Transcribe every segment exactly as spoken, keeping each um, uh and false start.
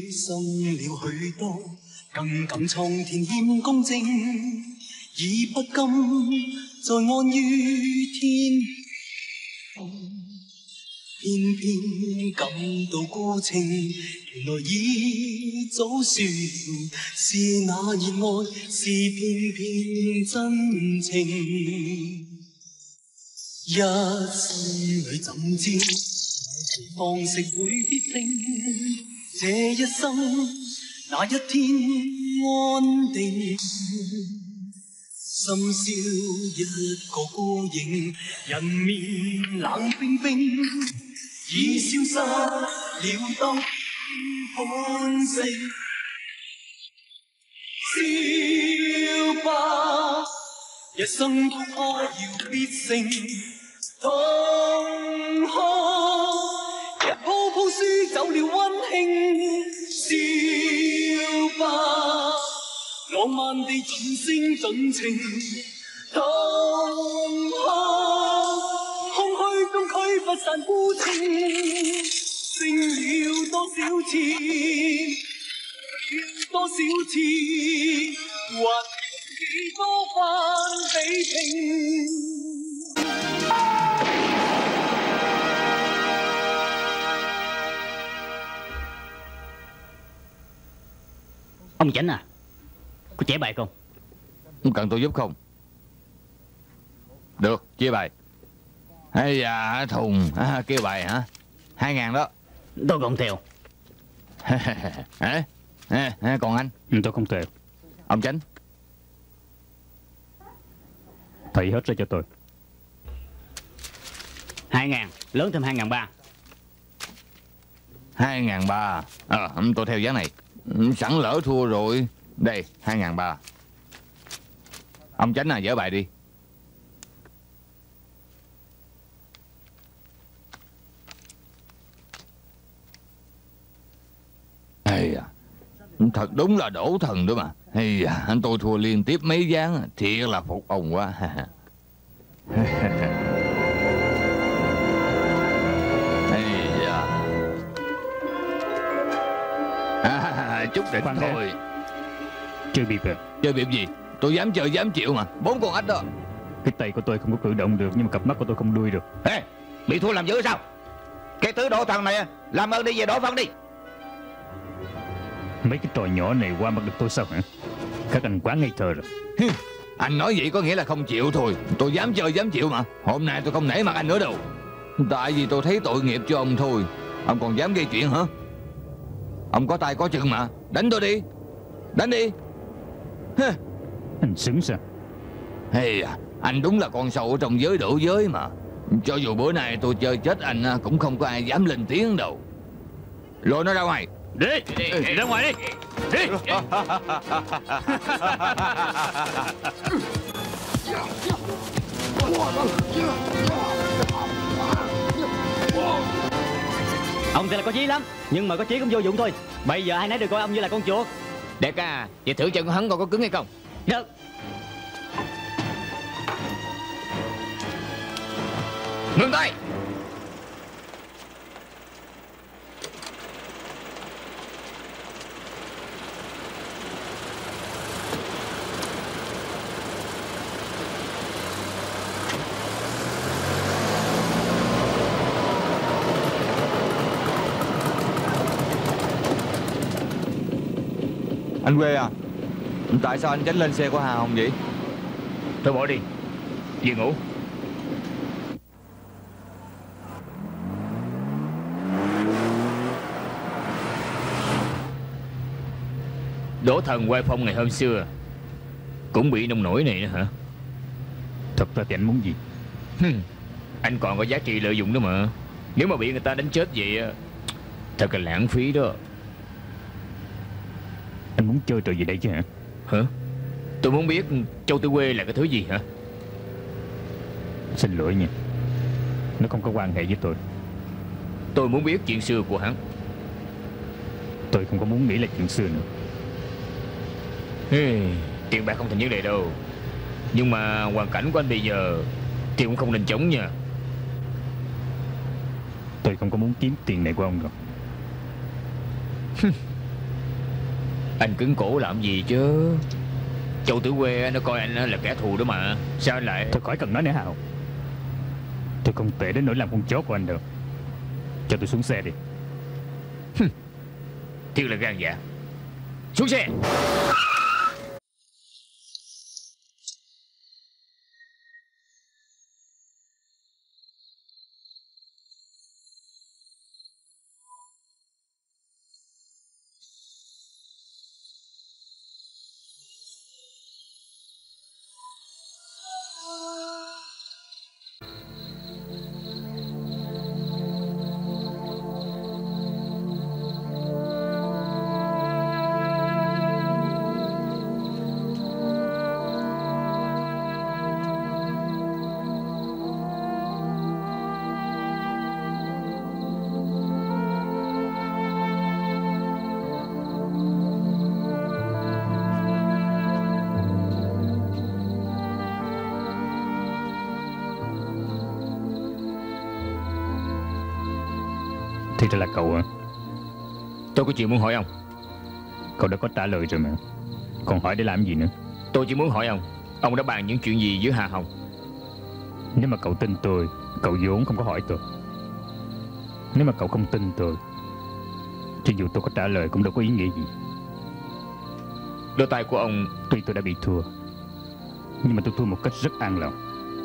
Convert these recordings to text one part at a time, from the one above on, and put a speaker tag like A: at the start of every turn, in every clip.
A: 心了許多，更感蒼天欠公正，已不甘再安於天。偏偏感到孤清，原來已早説是那熱愛，是片片真情。一心裏怎知方式會必定，這一生那一天安定。深宵一個孤影，人面冷冰冰，已消失了當歡聲。笑吧，一生都怕要必勝，同哭一鋪鋪輸走了溫馨。笑吧，浪漫地盡聲盡情，同哭空虛中驅不散孤清。剩了多少次，了多少次，還有幾多番比拼。
B: Ông Chánh à, có trẻ bài không?
C: Ông cần tôi giúp không? Được, chia bài. Hay da thùng à, kêu bài hả? Hai ngàn đó.
B: Tôi không theo.
C: Hả? À, à, còn anh?
D: Tôi không theo.
C: Ông Chánh.
D: Thầy hết ra cho tôi.
B: Hai ngàn, lớn thêm hai ngàn ba.
C: Hai ngàn ba. Ờ, tôi theo giá này. Sẵn lỡ thua rồi. Đây, hai ngàn ba. Ông Chánh à, dỡ bài đi. Ây à, thật đúng là đổ thần đó mà. Ây à, anh tôi thua liên tiếp mấy ván, thiệt là phục ông quá. Ây à. À, chút đỉnh thôi.
D: Chơi bịp à?
C: Chơi bịp gì? Tôi dám chơi dám chịu mà. Bốn con ếch đó.
D: Cái tay của tôi không có cử động được, nhưng mà cặp mắt của tôi không đuôi được.
E: Ê, bị thua làm dữ sao? Cái thứ đổ thần này, làm ơn đi về đổ phân đi.
D: Mấy cái trò nhỏ này qua mặt được tôi sao hả? Các anh quá ngây thơ rồi.
C: Anh nói vậy có nghĩa là không chịu thôi. Tôi dám chơi dám chịu mà. Hôm nay tôi không nể mặt anh nữa đâu. Tại vì tôi thấy tội nghiệp cho ông thôi. Ông còn dám gây chuyện hả? Ông có tay có chừng mà. Đánh tôi đi. Đánh đi.
D: Anh xứng sao?
C: Hey, anh đúng là con sâu ở trong giới đổ giới mà. Cho dù bữa nay tôi chơi chết anh cũng không có ai dám lên tiếng đâu. Lôi nó ra ngoài.
D: Đi, đi, đi ra ngoài đi. Đi.
B: Ông thì là có chí lắm, nhưng mà có chí cũng vô dụng thôi. Bây giờ ai nấy đều coi ông như là con chuột.
E: Đại ca, vậy thử chân của hắn coi có cứng hay không.
B: Được.
E: Ngừng tay.
C: Anh Quê à, tại sao anh Chánh lên xe của Hà Hồng vậy?
D: Thôi bỏ đi, về ngủ.
E: Đổ thần quay phong ngày hôm xưa cũng bị nông nổi này nữa hả?
D: Thật ra thì anh muốn gì?
E: Anh còn có giá trị lợi dụng nữa mà. Nếu mà bị người ta đánh chết vậy thật là lãng phí đó.
D: Anh muốn chơi trò gì đây chứ hả?
E: Hả? Tôi muốn biết Châu Tư Quê là cái thứ gì hả?
D: Xin lỗi nha, nó không có quan hệ với tôi.
E: Tôi muốn biết chuyện xưa của hắn.
D: Tôi không có muốn nghĩ là chuyện xưa nữa.
E: Hey, tiền bạc không thành vấn đề đâu. Nhưng mà hoàn cảnh của anh bây giờ thì cũng không nên chống nha.
D: Tôi không có muốn kiếm tiền này của ông đâu.
E: Anh cứng cổ làm gì chứ? Châu Tử Quê nó coi anh là kẻ thù đó mà. Sao anh lại...
D: Thôi khỏi cần nói nữa Hào. Tôi không tệ đến nỗi làm con chó của anh được. Cho tôi xuống xe đi.
E: Thiệt là gan dạ. Xuống xe.
D: Thì ra là cậu hả?
E: Tôi có chuyện muốn hỏi ông.
D: Cậu đã có trả lời rồi mà. Còn hỏi để làm gì nữa?
E: Tôi chỉ muốn hỏi ông, ông đã bàn những chuyện gì với Hà Hồng?
D: Nếu mà cậu tin tôi, cậu vốn không có hỏi tôi. Nếu mà cậu không tin tôi, cho dù tôi có trả lời cũng đâu có ý nghĩa gì.
E: Đôi tay của ông...
D: Tuy tôi đã bị thua, nhưng mà tôi thua một cách rất an lòng.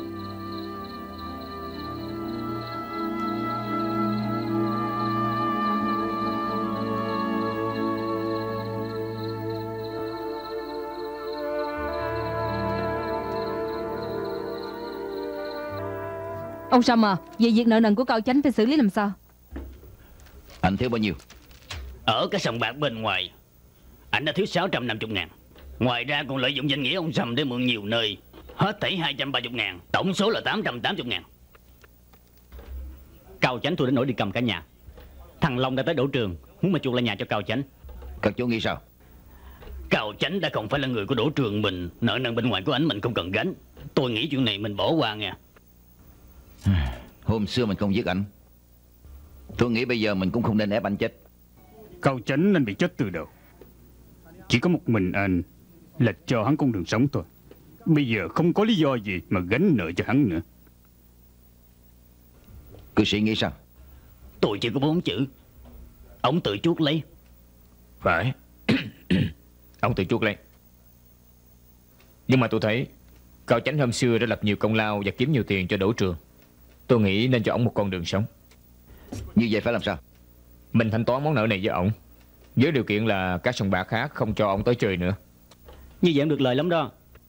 F: Ông Sâm à, về việc nợ nần của Cao Chánh phải xử lý làm sao?
G: Anh thiếu bao nhiêu?
B: Ở cái sòng bạc bên ngoài, anh đã thiếu sáu trăm năm mươi ngàn. Ngoài ra còn lợi dụng danh nghĩa ông Sâm để mượn nhiều nơi, hết thảy hai trăm ba mươi ngàn. Tổng số là tám trăm tám mươi ngàn. Cao Chánh tôi đến nỗi đi cầm cả nhà. Thằng Long đã tới đổ trường, muốn mà chuộc lại nhà cho Cao Chánh.
G: Các chú nghĩ sao?
B: Cao Chánh đã không phải là người của đổ trường mình, nợ nần bên ngoài của anh mình không cần gánh. Tôi nghĩ chuyện này mình bỏ qua nha.
G: Hôm xưa mình không giết anh, tôi nghĩ bây giờ mình cũng không nên ép anh chết.
D: Cao Chánh nên bị chết từ đầu. Chỉ có một mình anh là cho hắn con đường sống thôi. Bây giờ không có lý do gì mà gánh nợ cho hắn nữa.
G: Cư sĩ nghĩ sao?
B: Tôi chỉ có bốn chữ: ông tự chuốc lấy.
E: Phải. Ông tự chuốc lấy. Nhưng mà tôi thấy Cao Chánh hôm xưa đã lập nhiều công lao và kiếm nhiều tiền cho đổ trường. Tôi nghĩ nên cho ông một con đường sống.
G: Như vậy phải làm sao?
E: Mình thanh toán món nợ này với ông, với điều kiện là các sòng bạc khác không cho ông tới chơi nữa.
B: Như vậy em được lời lắm đó.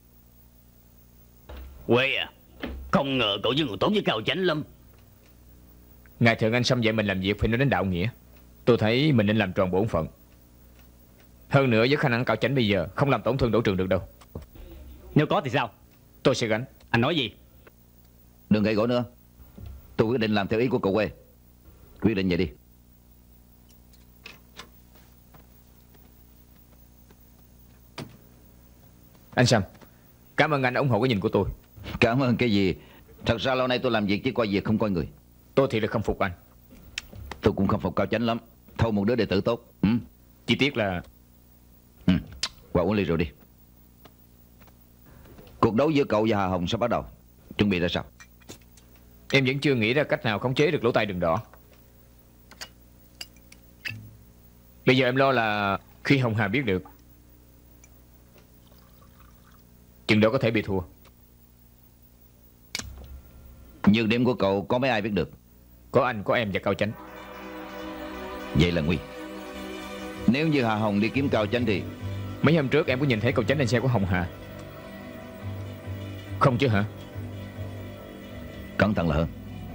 B: Quê à, không ngờ cậu với người tốt với Cao Chánh lắm.
E: Ngài thượng anh Sâm dạy mình làm việc phải nói đến đạo nghĩa. Tôi thấy mình nên làm tròn bổn phận. Hơn nữa với khả năng Cao Chánh bây giờ không làm tổn thương đổ trường được đâu.
B: Nếu có thì sao?
E: Tôi sẽ gánh.
B: Anh nói gì?
G: Đừng gãy gỗ nữa. Tôi quyết định làm theo ý của cậu quê. Quyết định vậy đi.
E: Anh Sâm, cảm ơn anh đã ủng hộ cái nhìn của tôi.
G: Cảm ơn cái gì? Thật ra lâu nay tôi làm việc chỉ coi việc không coi người.
E: Tôi thì là không phục anh.
G: Tôi cũng không phục Cao Chánh lắm. Thâu một đứa đệ tử tốt. Ừ?
E: Chi tiết là...
G: Ừ. Qua uống ly rượu đi. Cuộc đấu giữa cậu và Hà Hồng sắp bắt đầu. Chuẩn bị ra sao?
E: Em vẫn chưa nghĩ ra cách nào khống chế được lỗ tai đường đỏ. Bây giờ em lo là khi Hồng Hà biết được, chừng đó có thể bị thua.
G: Nhược điểm của cậu có mấy ai biết được?
E: Có anh, có em và Cao Chánh.
G: Vậy là nguy. Nếu như Hà Hồng đi kiếm Cao Chánh thì...
E: Mấy hôm trước em có nhìn thấy Cao Chánh lên xe của Hồng Hà. Không chứ hả?
G: Cẩn thận là hơn.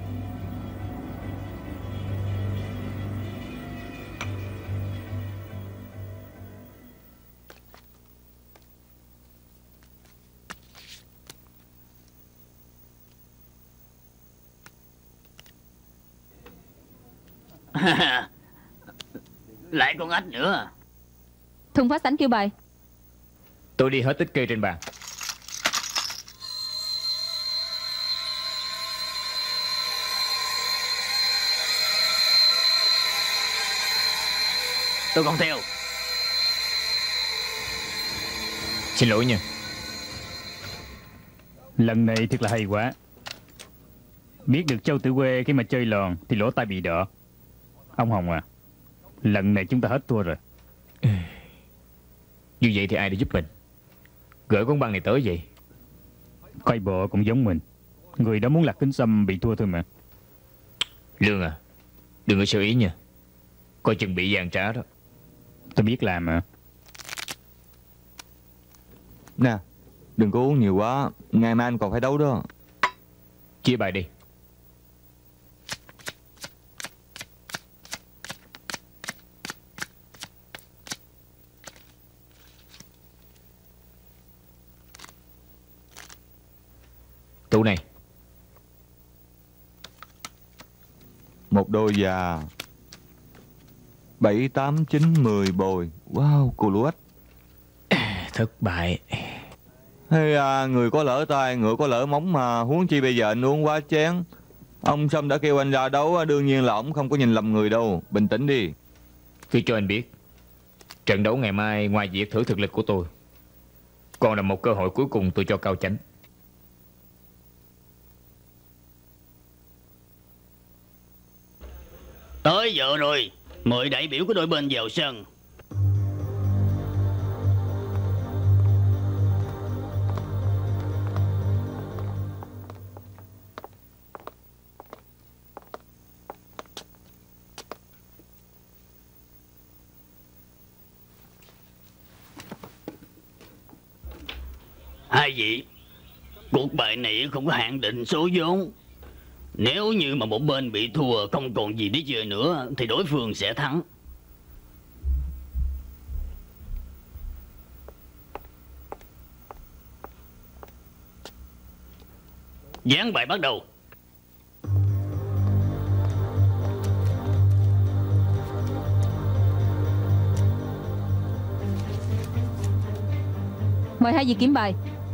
B: Lại con ếch nữa.
F: Thùng phát sảnh kêu bài.
E: Tôi đi hết tích kê trên bàn.
B: Tôi còn theo.
E: Xin lỗi nha.
D: Lần này thật là hay quá. Biết được Châu Tử Quê khi mà chơi lòn thì lỗ tai bị đỏ. Ông Hồng à, lần này chúng ta hết thua rồi.
E: Như vậy thì ai để giúp mình? Gửi con băng này tới vậy.
D: Coi bộ cũng giống mình. Người đó muốn Lạc Kính Sâm bị thua thôi mà.
E: Lương à, đừng có sơ ý nha. Coi chừng bị giàn trá đó.
D: Tôi biết làm mà.
C: Nè, đừng có uống nhiều quá. Ngày mai anh còn phải đấu đó.
E: Chia bài đi. Tụ này.
C: Một đôi già. Bảy, tám, chín, mười bồi. Wow, cô lúa.
E: Thất bại.
C: Hay à, người có lỡ tay, ngựa có lỡ móng mà. Huống chi bây giờ anh uống quá chén. Ông Sâm đã kêu anh ra đấu, đương nhiên là ông không có nhìn lầm người đâu. Bình tĩnh đi.
E: Cứ cho anh biết, trận đấu ngày mai ngoài việc thử thực lực của tôi, còn là một cơ hội cuối cùng tôi cho Cao Chánh.
B: Tới giờ rồi, mời đại biểu của đôi bên vào sân. Hai vị, cuộc bài này không có hạn định số vốn. Nếu như mà một bên bị thua không còn gì để chơi nữa thì đối phương sẽ thắng. Ván bài bắt đầu.
F: Mời hai vị kiểm bài.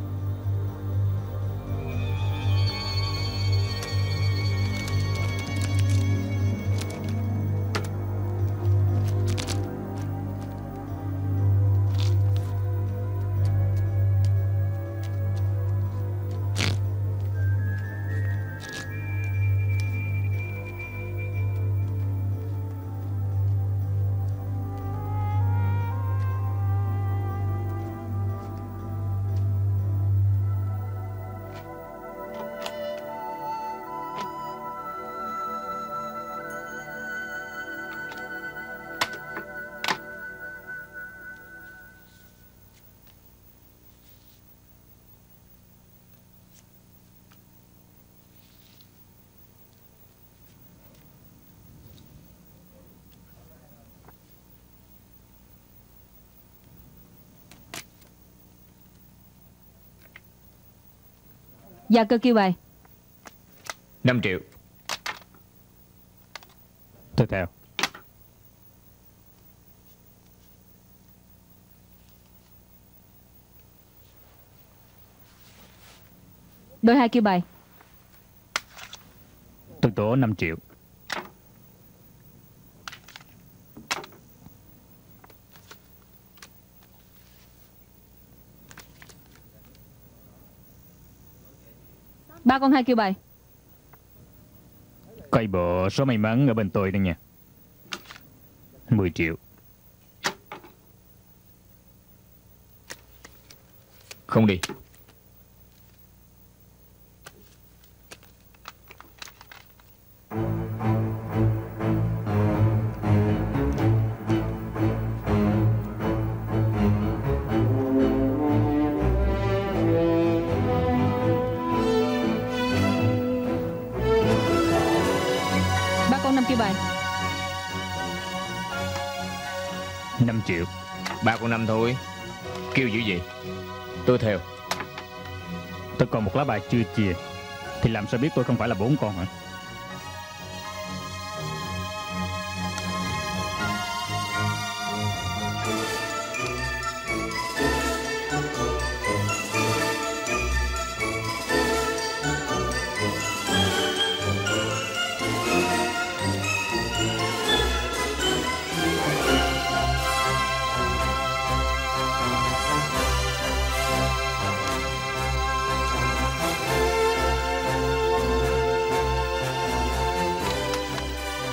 F: Dạ cơ kêu bài.
E: Năm triệu.
D: Tôi theo.
F: Đôi hai kêu bài.
D: Tôi tố năm triệu.
F: Ba con hai kêu bài.
D: Coi bộ số may mắn ở bên tôi đây nha. Mười triệu.
E: Không đi.
F: Ba con năm kêu bài.
D: Năm triệu.
E: Ba con năm thôi. Kêu dữ gì? Tôi theo.
D: Tôi còn một lá bài chưa chia, thì làm sao biết tôi không phải là bốn con hả?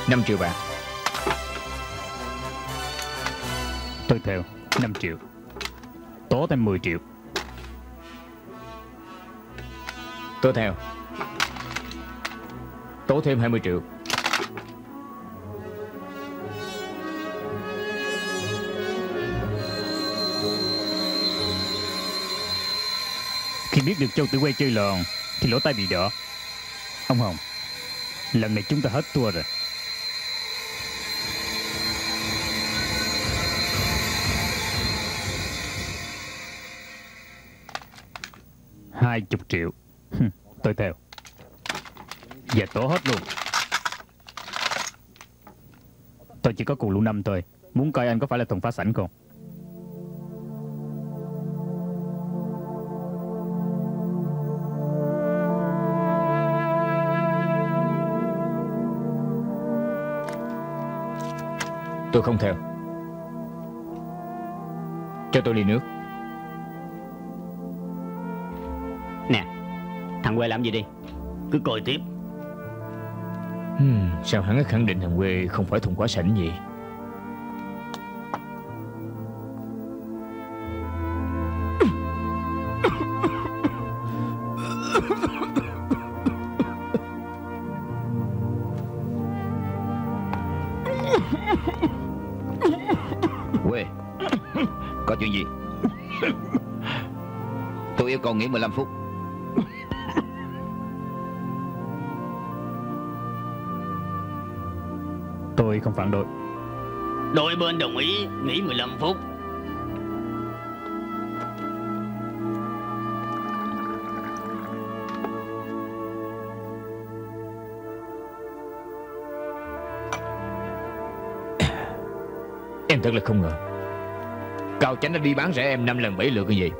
E: năm triệu bạc.
D: Tôi theo năm triệu. Tố thêm mười triệu.
E: Tôi theo. Tố thêm hai mươi triệu.
D: Khi biết được Châu Tử Quay chơi lòn thì lỗ tai bị đỏ. Ông Hồng, lần này chúng ta hết thua rồi. Hai chục triệu. Tôi theo. Và tổ hết luôn. Tôi chỉ có cù lũ năm thôi. Muốn coi anh có phải là thùng phá sảnh không?
E: Tôi không theo. Cho tôi ly nước.
B: Nè, thằng Quê làm gì đi? Cứ coi tiếp.
E: hmm, Sao hắn ấy khẳng định thằng Quê không phải thùng quá sảnh gì?
G: Quê, có chuyện gì? Tôi yêu cầu nghỉ mười lăm phút.
D: Tôi không phản đối.
B: Đôi bên đồng ý nghỉ mười lăm phút.
E: Em thật là không ngờ Cao Chánh đã đi bán rẻ em năm lần bảy lượt cái gì.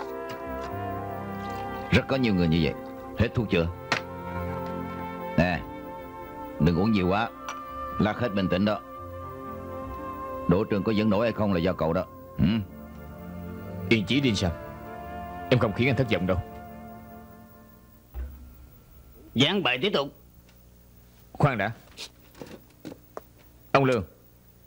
G: Rất có nhiều người như vậy. Hết thuốc chưa? Nè, đừng uống nhiều quá, lát hết bình tĩnh đó. Đỗ Trường có dẫn nổi hay không là do cậu đó. ừ?
E: Yên chí đi sao? Em không khiến anh thất vọng đâu.
B: Giảng bài tiếp tục.
E: Khoan đã. Ông Lương,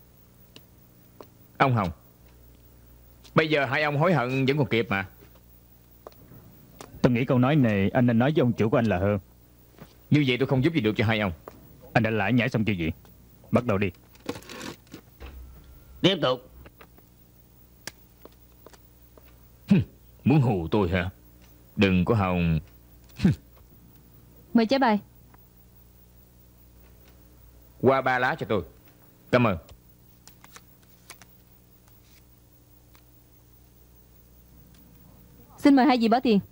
E: ông Hồng, bây giờ hai ông hối hận vẫn còn kịp mà.
D: Tôi nghĩ câu nói này anh nên nói với ông chủ của anh là hơn.
E: Như vậy tôi không giúp gì được cho hai ông.
D: Anh đã lải nhải xong chưa gì? Bắt đầu đi.
B: Tiếp tục.
E: Muốn hù tôi hả? Đừng có hòng.
F: Mời trái bài.
E: Qua ba lá cho tôi. Cảm ơn.
F: Xin mời hai vị bỏ tiền.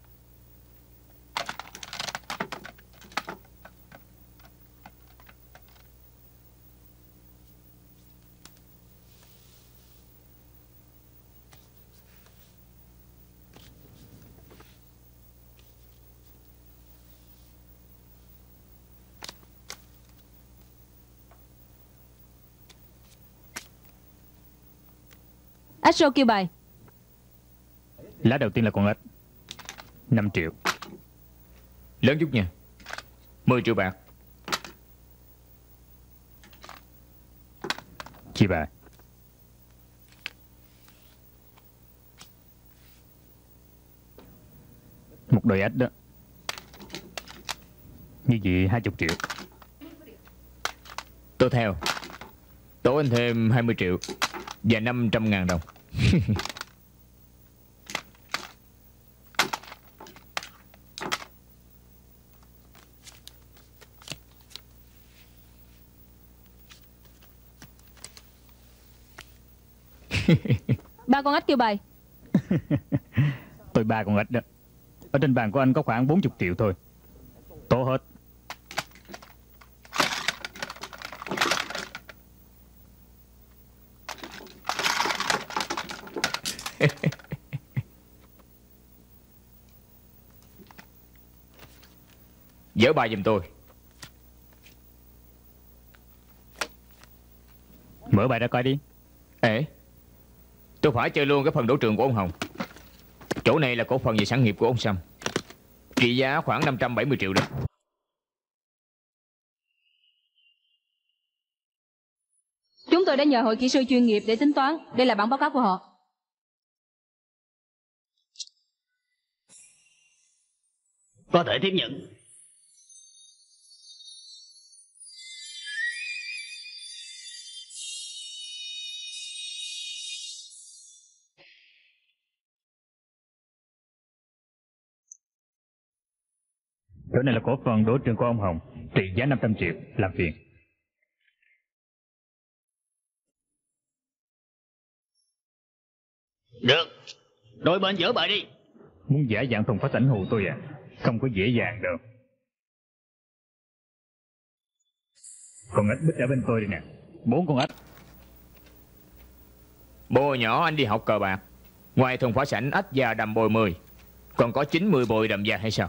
F: Astro kêu bài.
D: Lá đầu tiên là con ếch. Năm triệu.
E: Lớn chút nha. Mười triệu bạc.
D: Chị bà. Một đôi ếch đó. Như vậy hai chục triệu.
E: Tôi theo. Tố anh thêm hai mươi triệu và năm trăm ngàn đồng.
F: Ba con ếch kêu bài.
D: Tôi ba con ếch đó. Ở trên bàn của anh có khoảng bốn mươi triệu thôi. Tố hết.
E: Dỡ bài giùm tôi.
D: Mở bài ra coi đi.
E: Ê, tôi phải chơi luôn cái phần đổ trường của ông Hồng. Chỗ này là cổ phần về sản nghiệp của ông Sâm, trị giá khoảng năm trăm bảy mươi triệu đó.
F: Chúng tôi đã nhờ hội kỹ sư chuyên nghiệp để tính toán. Đây là bản báo cáo của họ.
B: Có thể tiếp nhận.
D: Chỗ này là cổ phần đổ trường của ông Hồng, trị giá năm trăm triệu, làm phiền.
B: Được, đôi bên dỡ bài đi.
D: Muốn giả dạng thùng phá sảnh hù tôi à? Không có dễ dàng đâu. Con ếch bích ở bên tôi đây nè. Bốn con ếch.
E: Bồ nhỏ anh đi học cờ bạc. Ngoài thùng phá sảnh ếch già đầm bồi mười, còn có chín mươi bồi đầm già hay sao?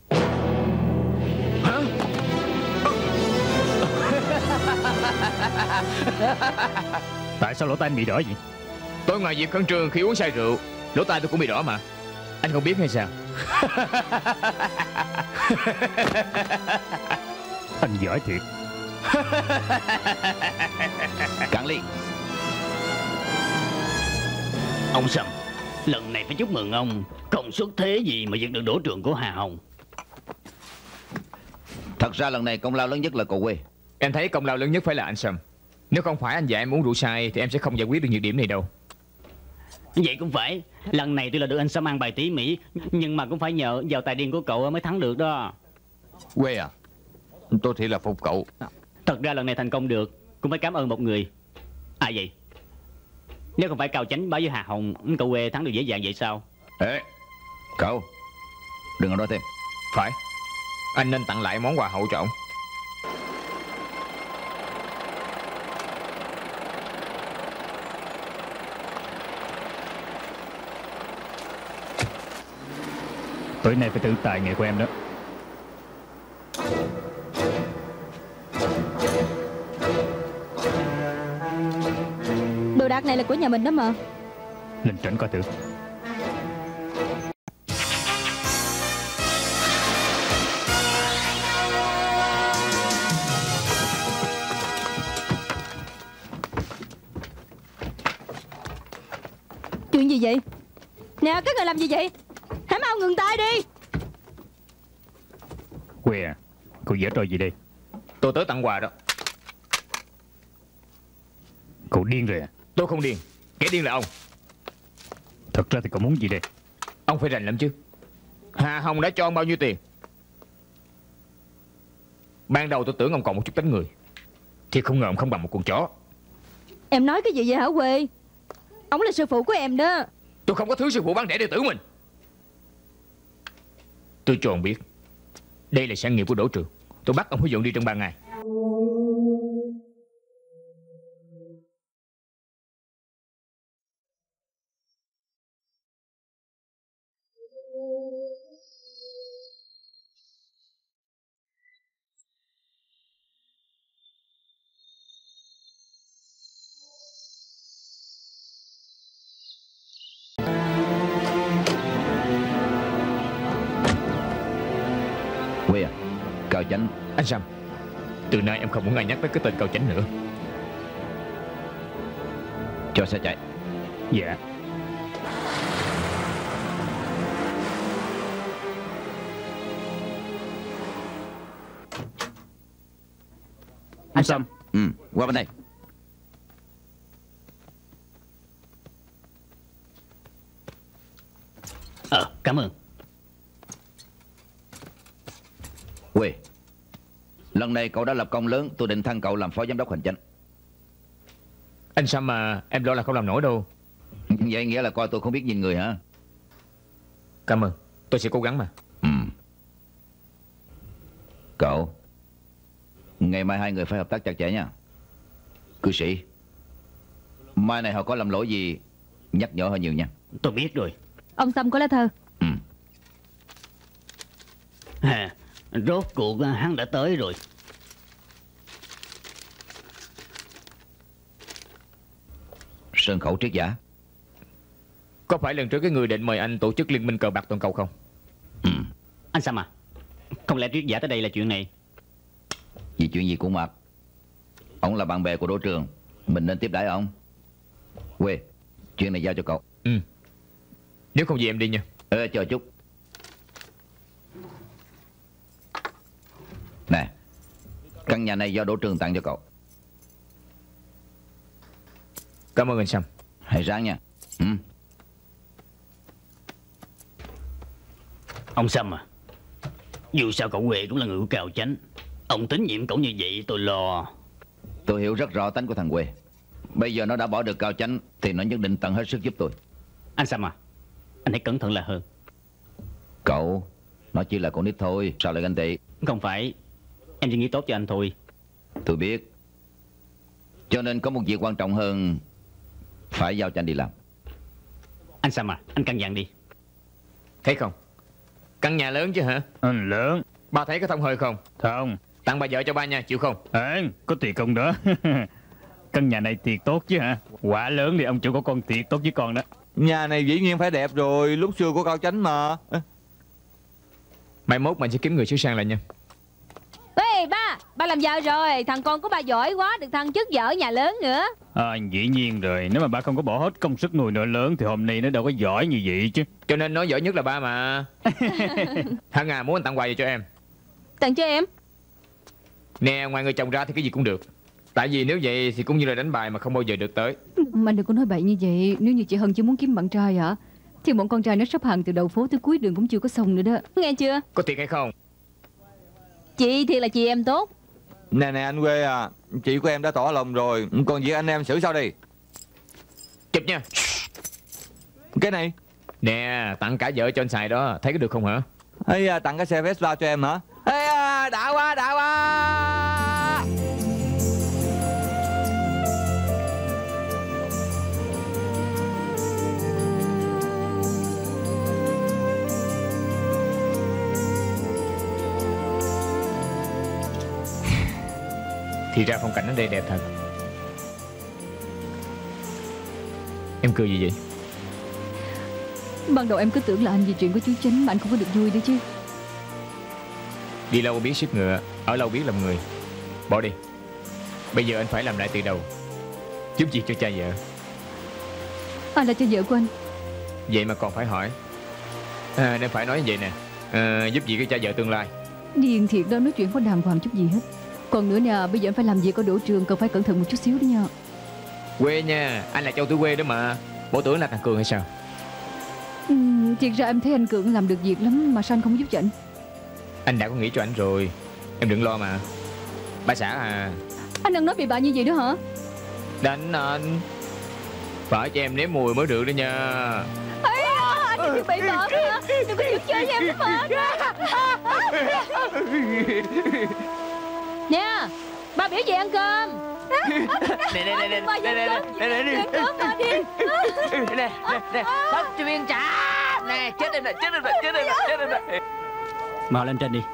E: Hả?
D: Tại sao lỗ tai anh bị đỏ vậy?
E: Tôi ngoài việc khẩn trương khi uống say rượu, lỗ tai tôi cũng bị đỏ mà. Anh không biết hay sao?
D: Anh giỏi thiệt.
G: Cạn ly.
B: Ông Sâm, lần này phải chúc mừng ông. Không xuất thế gì mà giật được đổ trường của Hà Hồng.
G: Thật ra lần này công lao lớn nhất là cậu Quê.
E: Em thấy công lao lớn nhất phải là anh Sâm. Nếu không phải anh dạy em uống rượu sai thì em sẽ không giải quyết được nhược điểm này đâu.
B: Vậy cũng phải. Lần này tuy là được anh Sâm ăn bài tỉ mỉ, nhưng mà cũng phải nhờ vào tài điên của cậu mới thắng được đó.
C: Quê à, tôi thì là phục cậu.
B: Thật ra lần này thành công được cũng phải cảm ơn một người. À vậy, nếu không phải Cao Chánh báo với Hà Hồng, cậu Quê thắng được dễ dàng vậy sao?
G: Ê, cậu đừng có nói thêm.
E: Phải, anh nên tặng lại món quà hậu cho ông.
D: Tối nay phải tự tài nghệ của em đó.
F: Đồ đạc này là của nhà mình đó mà.
D: Lên trển coi thử.
F: Chuyện gì vậy? Nè, các người làm gì vậy? Hãy mau ngừng tay đi.
D: Quê à, cậu dở trò gì đây?
E: Tôi tới tặng quà đó.
D: Cậu điên rồi à?
E: Tôi không điên, kẻ điên là ông.
D: Thật ra thì cậu muốn gì đây?
E: Ông phải rành lắm chứ. Hà Hồng đã cho ông bao nhiêu tiền? Ban đầu tôi tưởng ông còn một chút tính người, thì không ngờ ông không bằng một con chó.
F: Em nói cái gì vậy hả Quê? Ông là sư phụ của em đó.
E: Tôi không có thứ sư phụ bán rẻ để tử mình. Tôi cho ông biết, đây là sản nghiệp của Đỗ Trường. Tôi bắt ông phải dọn đi trong ba ngày.
G: Quê à, Cao Chánh.
E: Anh Sam, từ nay em không muốn ai nhắc tới cái tên Cao Chánh nữa.
G: Cho xe chạy.
D: Dạ.
B: Anh Sâm.
G: Ừ, qua bên đây.
B: Ờ, cảm ơn.
G: Quê, lần này cậu đã lập công lớn, tôi định thăng cậu làm phó giám đốc hành chánh.
E: Anh Sam mà, em lo là không làm nổi đâu.
G: Vậy nghĩa là coi tôi không biết nhìn người hả?
E: Cảm ơn, tôi sẽ cố gắng mà.
G: Ừ. Cậu, ngày mai hai người phải hợp tác chặt chẽ nha. Cư sĩ, mai này họ có làm lỗi gì nhắc nhở họ nhiều nha.
B: Tôi biết rồi.
F: Ông Sâm có lá thơ.
G: Ừ.
B: À, rốt cuộc hắn đã tới rồi.
G: Sơn khẩu triết giả.
E: Có phải lần trước cái người định mời anh tổ chức liên minh cờ bạc toàn cầu không?
G: Ừ.
B: Anh Sam à, không lẽ triết giả tới đây là chuyện này?
G: Vì chuyện gì cũng mặc. Ông là bạn bè của Đỗ Trường, Mình nên tiếp đãi ông. Quê, chuyện này giao cho cậu.
E: Ừ. Nếu không gì em đi nha.
G: Ờ, chờ chút. Nè, căn nhà này do Đỗ Trường tặng cho cậu.
E: Cảm ơn anh Sâm.
G: Hãy ráng nha. Ừ.
B: Ông Sâm à, dù sao cậu Huệ cũng là người của Cao Chánh. Ông tín nhiệm cậu như vậy tôi lo.
G: Tôi hiểu rất rõ tánh của thằng Quê. Bây giờ nó đã bỏ được Cao Chánh thì nó nhất định tận hết sức giúp tôi.
B: Anh Sâm à, anh hãy cẩn thận là hơn.
G: Cậu, nó chỉ là con nít thôi, sao lại ganh tị?
B: Không phải, em chỉ nghĩ tốt cho anh thôi.
G: Tôi biết. Cho nên có một việc quan trọng hơn phải giao cho anh đi làm.
B: Anh Sâm à, anh căn dặn đi.
E: Thấy không? Căn nhà lớn chứ hả?
D: Anh lớn.
E: Ba thấy có thông hơi không?
D: Không.
E: Tặng bà vợ cho ba nha, chịu không?
D: À, có tiền không đó. Căn nhà này thiệt tốt chứ hả? Quả lớn thì ông chủ có con thiệt tốt với con đó.
C: Nhà này dĩ nhiên phải đẹp rồi, lúc xưa của Cao Chánh mà.
E: Mai mốt mình sẽ kiếm người sửa sang lại nha.
F: Ê ba, ba làm vợ rồi. Thằng con của ba giỏi quá, được thăng chức vợ ở nhà lớn nữa.
D: À, dĩ nhiên rồi. Nếu mà ba không có bỏ hết công sức nuôi nợ lớn thì hôm nay nó đâu có giỏi như vậy chứ.
E: Cho nên nói giỏi nhất là ba mà. Hân à, muốn anh tặng quà gì cho em?
F: Tặng cho em.
E: Nè, ngoài người chồng ra thì cái gì cũng được. Tại vì nếu vậy thì cũng như là đánh bài mà không bao giờ được tới.
H: Mà đừng có nói bậy như vậy. Nếu như chị Hân chỉ muốn kiếm bạn trai hả, thì bọn con trai nó sắp hàng từ đầu phố tới cuối đường cũng chưa có xong nữa đó.
F: Nghe chưa?
E: Có thiệt hay không?
F: Chị thì là chị em tốt.
C: Nè nè anh Quê à, chị của em đã tỏ lòng rồi, còn việc anh em xử sao đi?
E: Chụp nha.
C: Cái này?
E: Nè, tặng cả vợ cho anh xài đó, thấy có được không hả?
C: Ây à, tặng cái xe Vespa cho em hả? Ây à, đã quá, đã quá.
E: Thì ra phong cảnh ở đây đẹp thật. Em cười gì vậy?
H: Ban đầu em cứ tưởng là anh vì chuyện của chú Chánh mà anh không có được vui đấy chứ.
E: Đi lâu biết sức ngựa, ở lâu biết làm người. Bỏ đi. Bây giờ anh phải làm lại từ đầu, giúp việc cho cha vợ.
H: Ai là cha vợ của anh?
E: Vậy mà còn phải hỏi à, nên phải nói như vậy nè à, giúp việc cho cha vợ tương lai.
H: Điền thiệt đó, nói chuyện có đàng hoàng chút gì hết. Còn nữa nè, bây giờ em phải làm việc ở Đỗ Trường, cần phải cẩn thận một chút xíu đó nha.
E: Quê nha, anh là châu tử quê đó mà. Bộ tưởng là thằng Cường hay sao?
H: Ừ, thiệt ra em thấy anh Cường làm được việc lắm, mà sao anh không giúp cho anh?
E: Anh đã có nghĩ cho anh rồi, em đừng lo mà. Bà xã à.
H: Anh đừng nói bị bạ như vậy đó hả?
E: Đánh anh. Phải cho em nếm mùi mới được đó nha.
F: Ây da, anh đừng bị bạ mà. Đừng có chịu chơi với em mà. Nè, ba biểu gì ăn cơm.
E: Nè nè nè nè
F: Ba
E: nè nè
F: ăn
E: nè nè nè
F: cơm, ăn cơm mà đi.
E: nè nè thất chuyên trả nè, chết em nè, chết em nè, chết em nè, chết em nè.
B: Mau lên trên đi.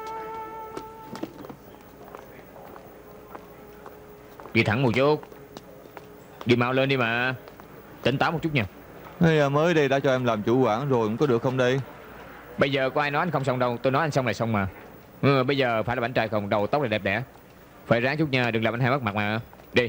E: Đi thẳng một chút, đi mau lên đi mà, tỉnh táo một chút nha.
C: Ây à, mới đây đã cho em làm chủ quản rồi, cũng có được không đây?
E: Bây giờ có ai nói anh không xong đâu, tôi nói anh xong là xong mà. Ừ, bây giờ phải là bạn trai không, đầu tóc là đẹp đẽ, phải ráng chút nha, đừng làm anh hai mất mặt mà. Đi.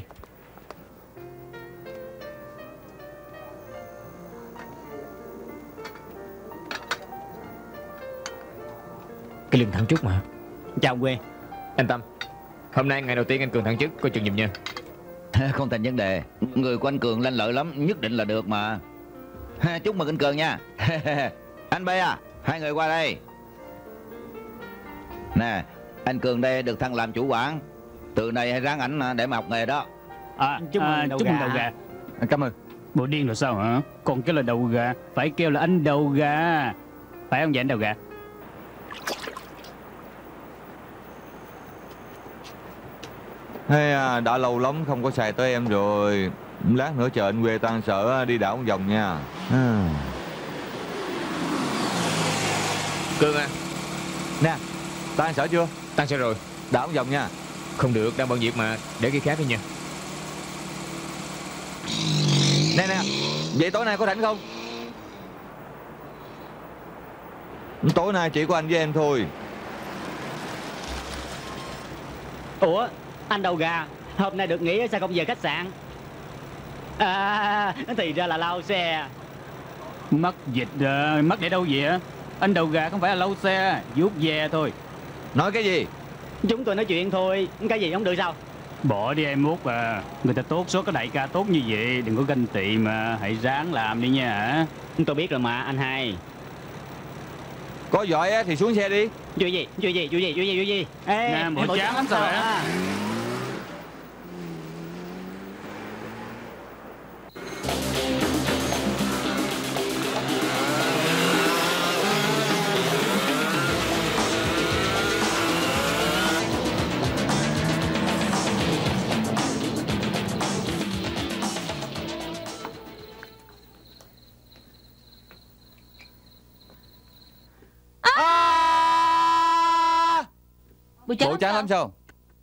E: Cái lưng thẳng chút mà.
B: Chào Quê.
E: Anh Tâm, hôm nay ngày đầu tiên anh Cường thăng chức, coi chừng giùm nha.
G: Không thành vấn đề. Người của anh Cường lanh lợi lắm, nhất định là được mà. Chúc mừng anh Cường nha. Anh B à, hai người qua đây. Nè, anh Cường đây được thăng làm chủ quản. Từ này hãy ráng ảnh để mà học nghề đó.
D: À,
B: Chúc mừng
D: à,
B: đầu
D: chúc
B: gà.
D: mừng đầu gà.
C: À, cảm ơn.
D: Bộ điên rồi sao hả? Còn cái là đầu gà, phải kêu là anh đầu gà. Phải không vậy anh đầu gà?
C: Hay à, đã lâu lắm không có xài tới em rồi. Lát nữa chờ anh Quê tan sở đi đảo một vòng nha. À.
E: Cường à.
C: Nè, tan sở chưa?
E: Tan sở rồi.
C: Đảo một vòng nha.
E: Không được, đang bận việc mà, để cái khác đi nha.
C: Nè nè, vậy tối nay có rảnh không? Tối nay chỉ có anh với em thôi.
B: Ủa, anh đầu gà, hôm nay được nghỉ sao không về khách sạn? À, thì ra là lau xe.
D: Mất dịch rồi, mất để đâu vậy? Anh đầu gà không phải là lau xe, vuốt ve thôi.
C: Nói cái gì?
B: Chúng tôi nói chuyện thôi, cái gì không được sao?
D: Bỏ đi em Út à. Người ta tốt số có đại ca tốt như vậy. Đừng có ganh tị mà, hãy ráng làm đi nha hả?
B: Tôi biết rồi mà anh hai.
C: Có giỏi á thì xuống xe đi.
B: Vui gì, vui gì, vui gì, vui gì, vui gì. Ê,
D: Nè, bộ chán lắm rồi á.
H: Bộ chán,
C: Bộ chán lắm sao?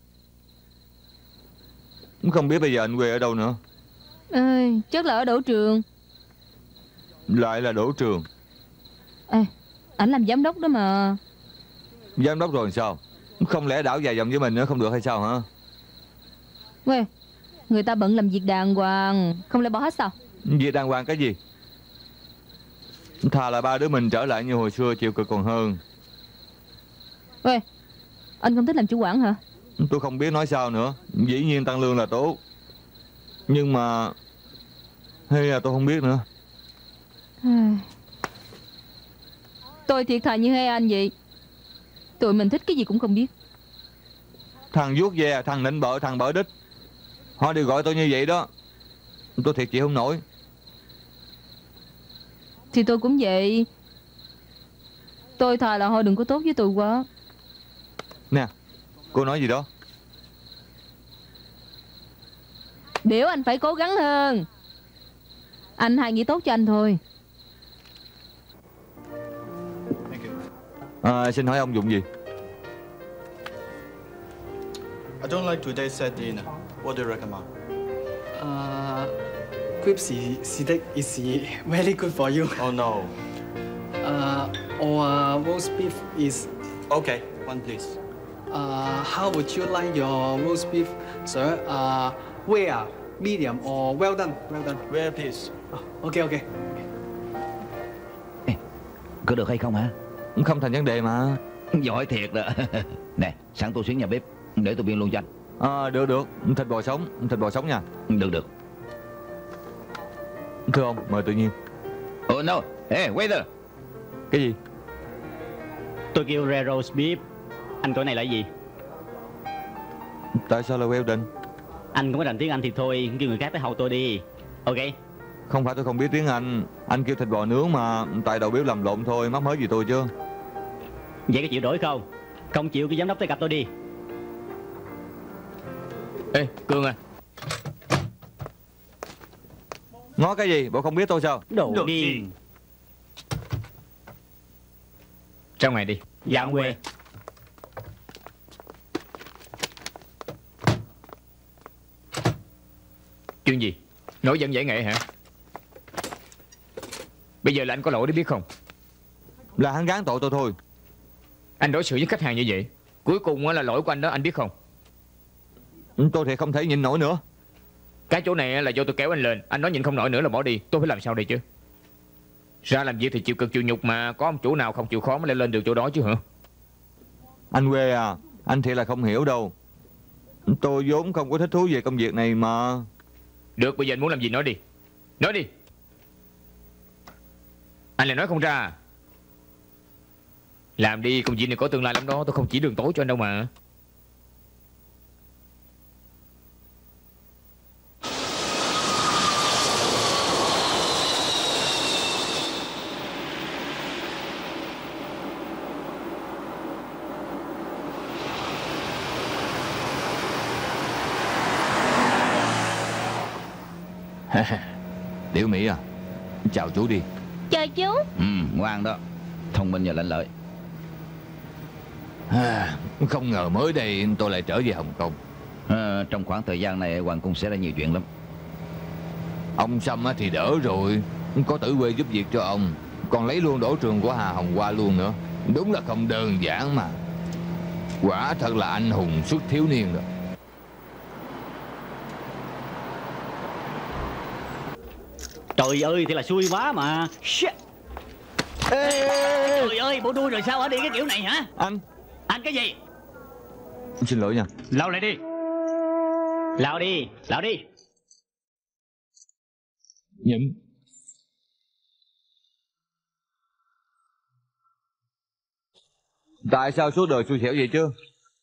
C: Không biết bây giờ anh quê ở đâu nữa.
F: Ê, chắc là ở đỗ trường.
C: Lại là Đỗ Trường.
F: Ê, ảnh làm giám đốc đó mà.
C: Giám đốc rồi sao? Không lẽ đảo dài dòng với mình nữa không được hay sao hả?
F: Quê, người ta bận làm việc đàng hoàng, không lẽ bỏ hết sao?
C: Việc đàng hoàng cái gì? Thà là ba đứa mình trở lại như hồi xưa chịu cực còn hơn.
F: Quê, anh không thích làm chủ quản hả?
C: Tôi không biết nói sao nữa. Dĩ nhiên tăng lương là tốt, nhưng mà hay là tôi không biết nữa.
F: Tôi thiệt thà như hai anh vậy. Tụi mình thích cái gì cũng không biết.
C: Thằng vuốt ve, thằng nịnh bợ, thằng bợ đích, họ đều gọi tôi như vậy đó. Tôi thiệt chịu không nổi.
F: Thì tôi cũng vậy. Tôi thà là họ đừng có tốt với tôi quá.
C: Nè, cô nói gì đó?
F: Biểu anh phải cố gắng hơn. Anh hai nghĩ tốt cho anh thôi.
C: À, xin hỏi ông dùng gì?
I: I don't like today's set dinner. What do you recommend?
A: Uh, crispy steak is very good for you.
I: Oh no.
A: Uh, or uh, roast beef is.
I: Okay, one please.
A: Uh, how would you like your roast beef, sir? Uh, rare, medium, or well done? Well done.
I: Where please?
A: Oh, okay, okay.
G: Ê, có được hay không hả?
C: Không thành vấn đề mà.
G: Giỏi thiệt đó. Nè, sẵn tôi xuống nhà bếp, để tôi biên luôn cho anh.
C: À, được được, thịt bò sống, thịt bò sống nha.
G: Được được.
C: Thưa ông, mời tự nhiên.
G: Oh no, hey, waiter.
C: Cái gì?
B: Tôi kêu rare roast beef. Anh câu này là gì?
C: Tại sao là well done?
B: Anh không có rành tiếng Anh thì thôi, kêu người khác tới hầu tôi đi. Ok.
C: Không phải tôi không biết tiếng Anh. Anh kêu thịt bò nướng mà. Tại đầu bếp làm lộn thôi, mắc mới gì tôi chứ.
B: Vậy có chịu đổi không? Không chịu cái giám đốc tới gặp tôi đi.
E: Ê, Cương à.
C: Ngó cái gì? Bộ không biết tôi sao?
B: Đồ, Đồ điên.
E: Ra ngoài đi.
B: Dạ ông quê.
E: Chuyện gì? Nổi giận giải nghệ hả? Bây giờ là anh có lỗi đấy biết không?
C: Là hắn gán tội tôi thôi.
E: Anh đối xử với khách hàng như vậy, cuối cùng là lỗi của anh đó, anh biết không?
C: Tôi thì không thể nhịn nổi nữa.
E: Cái chỗ này là do tôi kéo anh lên. Anh nói nhịn không nổi nữa là bỏ đi. Tôi phải làm sao đây chứ? Ra làm việc thì chịu cực chịu nhục mà. Có ông chủ nào không chịu khó mới leo lên được chỗ đó chứ hả?
C: Anh quê à, anh thì là không hiểu đâu. Tôi vốn không có thích thú về công việc này mà.
E: Được, bây giờ anh muốn làm gì nói đi. Nói đi. Anh lại nói không ra. Làm đi, công việc này có tương lai lắm đó. Tôi không chỉ đường tối cho anh đâu mà.
C: Tiểu Mỹ à, chào chú đi.
F: Chào chú.
G: Ừ, ngoan đó, thông minh và lanh lợi.
C: À, không ngờ mới đây tôi lại trở về Hồng Kông.
G: À, trong khoảng thời gian này Hoàng Cung sẽ ra nhiều chuyện lắm.
C: Ông Sâm thì đỡ rồi, có Tử Quê giúp việc cho ông, còn lấy luôn Đỗ Trường của Hà Hồng qua luôn nữa. Đúng là không đơn giản mà. Quả thật là anh hùng suốt thiếu niên rồi.
B: Trời ơi, thì là xui quá mà. Shit.
C: Ê, ê, ê.
B: Trời ơi, bộ đuôi rồi sao hả, đi cái kiểu này hả?
C: Anh
B: Anh cái gì?
C: Em xin lỗi nha.
D: Lau lại đi.
B: Lao đi, lao đi.
C: Nhịn. Tại sao suốt đời xui xẻo vậy chứ?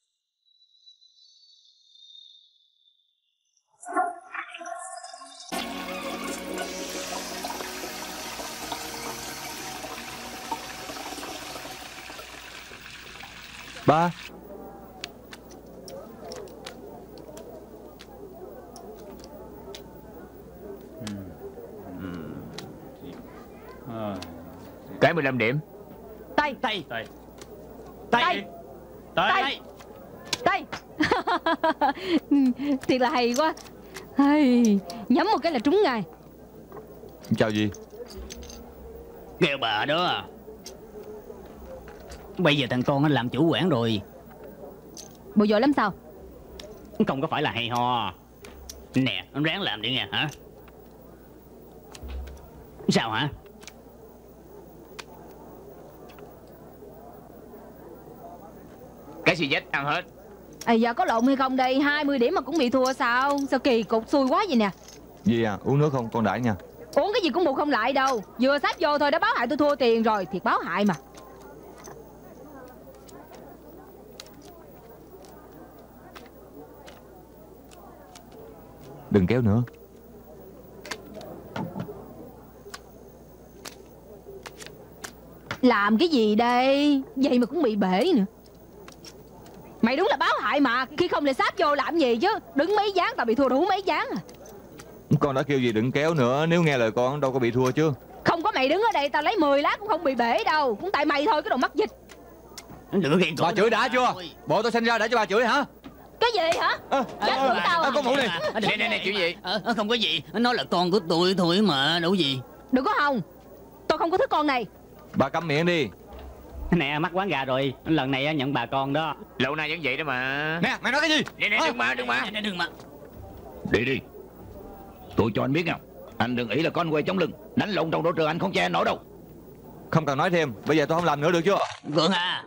C: Ba.
E: Cái mười lăm điểm.
F: Tay.
B: Tay.
D: Tay.
F: Tay.
B: Tay.
F: Tay. Thiệt là hay quá. Hay. Nhắm một cái là trúng ngay.
C: Chào gì?
B: Kêu bà đó. Bây giờ thằng con nó làm chủ quản rồi.
F: Bộ giỏi lắm sao?
B: Không có phải là hay ho. Nè, ông ráng làm đi nghe hả? Sao hả?
E: Cái gì dách ăn hết.
F: À, giờ có lộn hay không đây? hai mươi điểm mà cũng bị thua sao? Sao kỳ cục xui quá vậy nè.
C: Gì à, uống nước không, con đãi nha.
F: Uống cái gì cũng bù không lại đâu. Vừa sắp vô thôi đã báo hại tôi thua tiền rồi. Thiệt báo hại mà.
C: Đừng kéo nữa.
F: Làm cái gì đây? Vậy mà cũng bị bể nữa. Mày đúng là báo hại mà. Khi không lại sáp vô làm gì chứ. Đứng mấy ván tao bị thua đủ mấy ván à.
C: Con đã kêu gì đừng kéo nữa. Nếu nghe lời con đâu có bị thua chứ.
F: Không có mày đứng ở đây tao lấy mười lá cũng không bị bể đâu. Cũng tại mày thôi cái đồ mắc dịch.
B: Đừng gây
C: Bà chửi đã chưa? Bộ tôi sinh ra để cho bà chửi hả?
F: Cái gì hả?
C: À,
F: Dám chửi tao à?
C: Con Vũ này.
E: Nè nè nè chuyện gì?
B: Ờ, không có gì. Nó là con của tôi thôi mà. Đâu có gì.
F: Đừng có hòng. Tôi không có thích con này.
C: Bà câm miệng đi.
B: Nè, mắc quán gà rồi. Lần này nhận bà con đó.
E: Lâu nay vẫn vậy đó mà.
C: Nè, mày nói cái gì?
E: Nè nè đừng mà đừng mà.
B: Nè, đừng mà.
G: Đi đi. Tôi cho anh biết nào. Anh đừng nghĩ là con quay chống lưng. Đánh lộn trong đấu trường anh không che nổi đâu.
C: Không cần nói thêm. Bây giờ tôi không làm nữa được chưa?
B: Vượng à.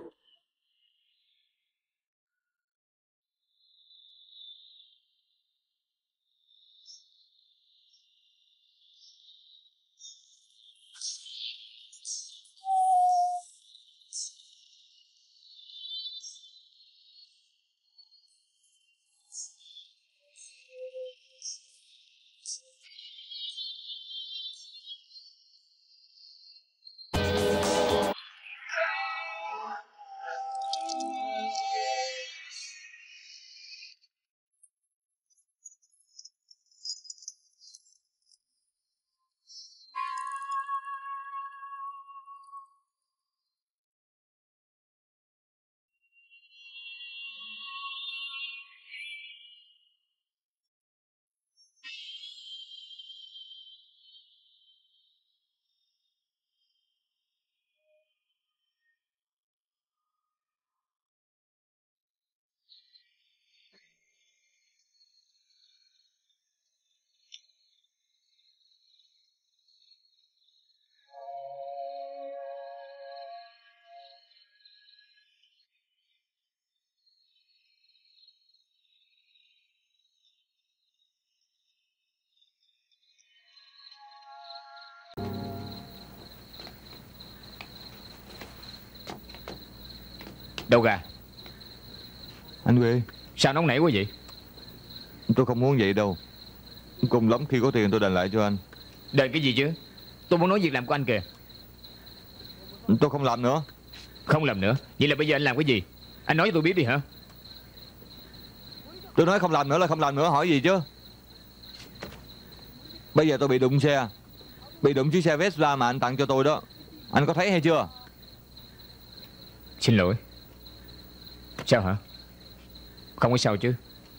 E: Đâu gà?
C: Anh Quê.
E: Sao nóng nảy quá vậy?
C: Tôi không muốn vậy đâu. Cùng lắm khi có tiền tôi đền lại cho anh.
E: Đền cái gì chứ? Tôi muốn nói việc làm của anh kìa.
C: Tôi không làm nữa.
E: Không làm nữa? Vậy là bây giờ anh làm cái gì? Anh nói cho tôi biết đi hả?
C: Tôi nói không làm nữa là không làm nữa, hỏi gì chứ? Bây giờ tôi bị đụng xe. Bị đụng chiếc xe Vespa mà anh tặng cho tôi đó. Anh có thấy hay chưa?
E: Xin lỗi. Sao hả? Không có sao chứ?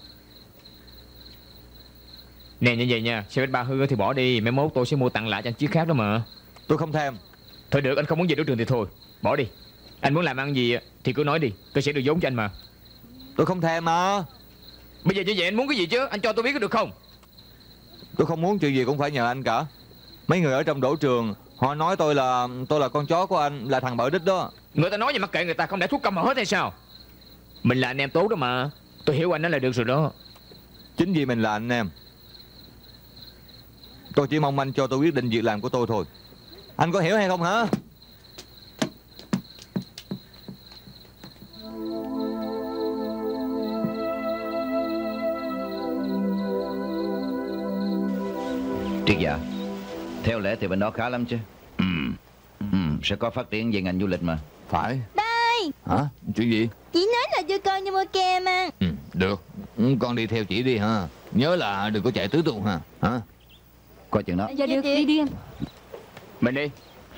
E: Nè như vậy nha, xe Vespa hư thì bỏ đi. Mai mốt tôi sẽ mua tặng lại cho anh chiếc khác đó mà.
C: Tôi không thèm.
E: Thôi được, anh không muốn về đấu trường thì thôi. Bỏ đi. Anh muốn làm ăn gì thì cứ nói đi. Tôi sẽ được vốn cho anh mà.
C: Tôi không thèm mà.
E: Bây giờ như vậy anh muốn cái gì chứ? Anh cho tôi biết có được không?
C: Tôi không muốn chuyện gì cũng phải nhờ anh cả. Mấy người ở trong đổ trường họ nói tôi là tôi là con chó của anh, là thằng bợ đích đó.
E: Người ta nói gì mắc kệ người ta, không để thuốc cầm họ hết hay sao? Mình là anh em tốt đó mà. Tôi hiểu anh đó là được rồi đó.
C: Chính vì mình là anh em, tôi chỉ mong anh cho tôi quyết định việc làm của tôi thôi. Anh có hiểu hay không hả?
G: Triết Dạ, theo lẽ thì bên đó khá lắm chứ. Ừ. Ừ, sẽ có phát triển về ngành du lịch mà.
C: Phải.
J: Đây.
C: Hả? Chuyện gì?
J: Chị nói là cho con đi mua kem à.
C: Ừ, được. Con đi theo chị đi ha. Nhớ là đừng có chạy tứ tung ha. Hả?
G: Coi chừng đó.
H: Dạ được, đi đi em.
E: Mình đi.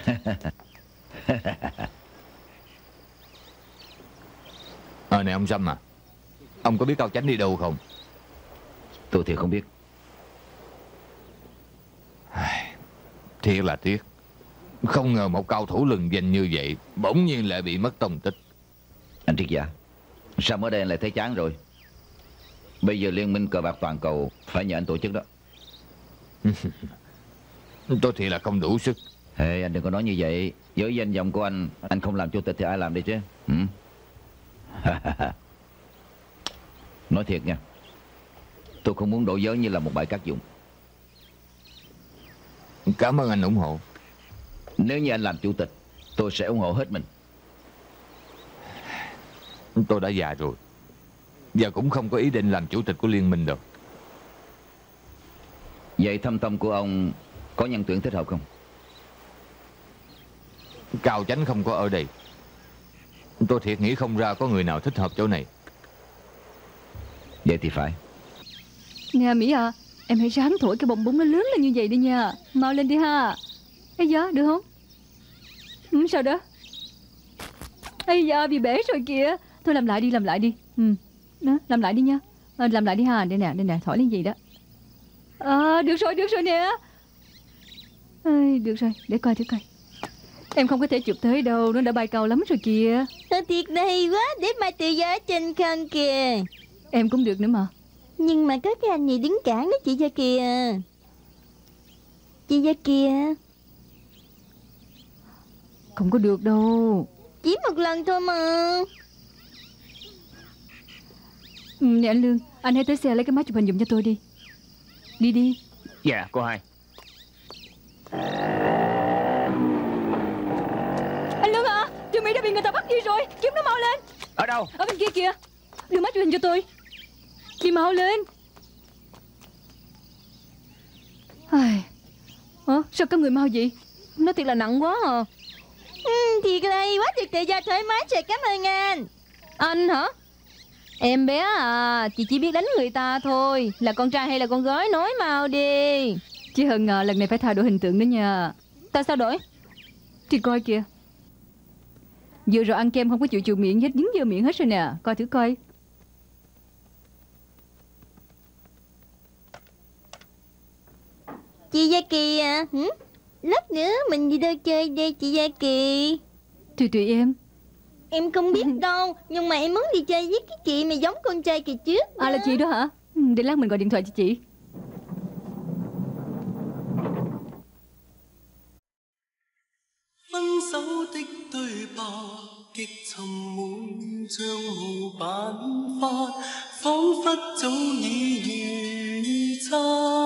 C: Ờ này ông Sâm à, ông có biết Cao Chánh đi đâu không?
G: Tôi thì không biết.
C: Thiệt là tiếc. Không ngờ một cao thủ lừng danh như vậy bỗng nhiên lại bị mất tông tích.
G: Anh Triết Dạ, sao mới đây anh lại thấy chán rồi? Bây giờ liên minh cờ bạc toàn cầu phải nhờ anh tổ chức đó.
C: Tôi thì là không đủ sức.
G: Hey, anh đừng có nói như vậy. Với danh vọng của anh, anh không làm chủ tịch thì ai làm đây chứ? Ừ? Nói thiệt nha, tôi không muốn đổ vớ như là một bãi cát dụng.
C: Cảm ơn anh ủng hộ.
G: Nếu như anh làm chủ tịch, tôi sẽ ủng hộ hết mình.
C: Tôi đã già rồi, và cũng không có ý định làm chủ tịch của liên minh đâu.
G: Vậy thâm tâm của ông có nhân tuyển thích hợp không?
C: Cao Chánh không có ở đây. Tôi thiệt nghĩ không ra có người nào thích hợp chỗ này.
G: Vậy thì phải.
H: Nè Mỹ à, em hãy ráng thổi cái bông bóng nó lớn lên như vậy đi nha. Mau lên đi ha. Ây da, được không? Ừ, sao đó? Ây da, bị bể rồi kìa. Thôi làm lại đi, làm lại đi. Ừ, đó, làm lại đi nha. À, làm lại đi ha, đây nè, đây nè, thổi lên gì đó. À, được rồi, được rồi nè. Ây, được rồi, để coi thử coi. Em không có thể chụp tới đâu, nó đã bay cao lắm rồi kìa.
J: Thôi thiệt đây quá, để mai tự do ở trên không kìa.
H: Em cũng được nữa mà.
J: Nhưng mà có cái anh gì đứng cản đó chị Gia kìa. Chị Gia kìa.
H: Không có được đâu.
J: Chỉ một lần thôi mà.
H: Ừ, nè anh Lương, anh hãy tới xe lấy cái máy chụp hình giùm cho tôi đi. Đi đi.
E: Dạ, cô Hai.
H: Anh Lương à, Trừ Mỹ đã bị người ta bắt đi rồi. Kiếm nó mau lên.
E: Ở đâu?
H: Ở bên kia kìa. Đưa máy chụp hình cho tôi. Đi mau lên. Ai... Hả? Sao các người mau vậy? Nó thiệt là nặng quá à.
J: Ừ, thiệt đây quá, được tự do thoải mái rồi, cảm ơn anh.
F: Anh hả? Em bé à, chị chỉ biết đánh người ta thôi. Là con trai hay là con gái nói mau đi.
H: Chị Hân à, lần này phải thay đổi hình tượng nữa nha.
F: Tại sao đổi?
H: Thì coi kìa. Vừa rồi ăn kem không có chịu chịu miệng hết, dính vô miệng hết rồi nè. Coi thử coi.
J: Chị Gia Kỳ à, hử? Lát nữa mình đi đâu chơi đây chị Gia Kỳ?
H: Tùy tùy em.
J: Em không biết đâu, nhưng mà em muốn đi chơi với cái chị mà giống con trai kỳ trước đó.
H: À là chị đó hả? Để lát mình gọi điện thoại cho chị.
A: 分手的對白，極沉悶像無辦法，彷彿早已預測。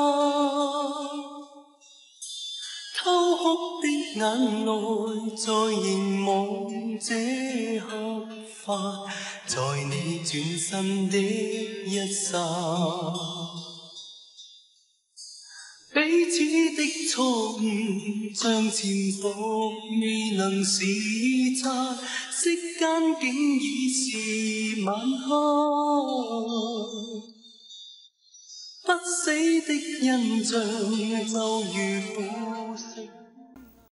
A: 偷哭的眼內，再凝望這刻發，在你轉身的一剎。彼此的錯誤，像潛伏未能視察，息間竟已是晚黑。不死的印象，就如